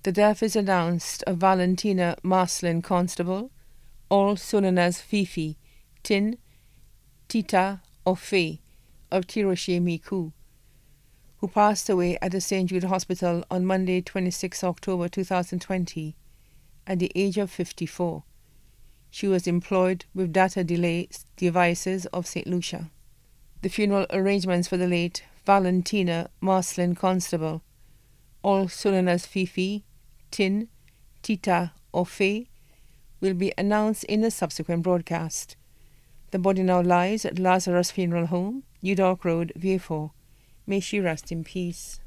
The death is announced of Valentina Marcellin Constable, also known as Fifi, Tin, Tita, or Faye, of Tiroche Miku, who passed away at the St. Jude Hospital on Monday, 26 October 2020, at the age of 54. She was employed with data delay devices of St. Lucia. The funeral arrangements for the late Valentina Marcellin Constable, also known as Fifi, Tin, Tita, or Faye, will be announced in a subsequent broadcast. The body now lies at Lazarus Funeral Home, New Dock Road, Vieux Fort. May she rest in peace.